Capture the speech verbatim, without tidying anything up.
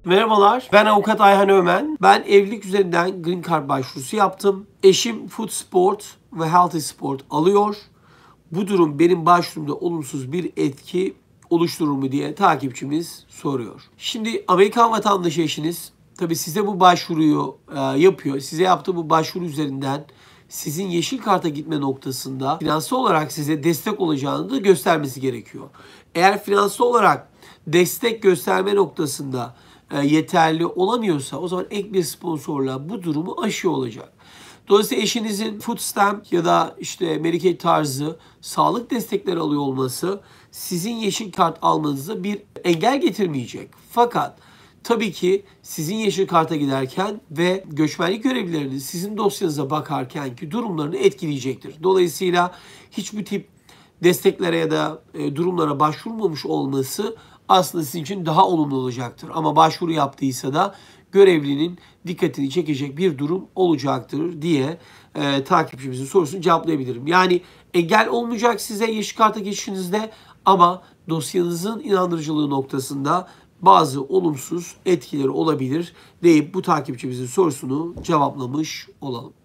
Merhabalar, ben avukat Ayhan Ömen. Ben evlilik üzerinden Green Card başvurusu yaptım. Eşim Food Sport ve Healthy Sport alıyor. Bu durum benim başvurumda olumsuz bir etki oluşturur mu diye takipçimiz soruyor. Şimdi Amerikan vatandaşı eşiniz tabii size bu başvuruyu e, yapıyor. Size yaptığı bu başvuru üzerinden sizin yeşil karta gitme noktasında finansal olarak size destek olacağını da göstermesi gerekiyor. Eğer finansal olarak destek gösterme noktasında e, yeterli olamıyorsa o zaman ek bir sponsorla bu durumu aşıyor olacak. Dolayısıyla eşinizin food stamp ya da işte Medicaid tarzı sağlık destekleri alıyor olması sizin yeşil kart almanıza bir engel getirmeyecek. Fakat tabii ki sizin yeşil karta giderken ve göçmenlik görevlilerinin sizin dosyanıza bakarken ki durumlarını etkileyecektir. Dolayısıyla hiçbir tip desteklere ya da e, durumlara başvurmamış olması aslında sizin için daha olumlu olacaktır. Ama başvuru yaptıysa da görevlinin dikkatini çekecek bir durum olacaktır diye e, takipçimizin sorusunu cevaplayabilirim. Yani engel olmayacak size yeşil karta geçişinizde ama dosyanızın inandırıcılığı noktasında bazı olumsuz etkileri olabilir deyip bu takipçimizin sorusunu cevaplamış olalım.